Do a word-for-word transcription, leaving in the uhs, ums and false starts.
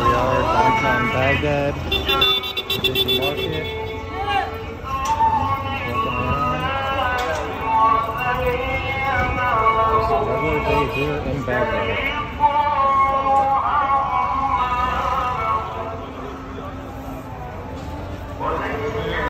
are downtown Baghdad, Egyptian market. Walking around. Just a regular day here in Baghdad.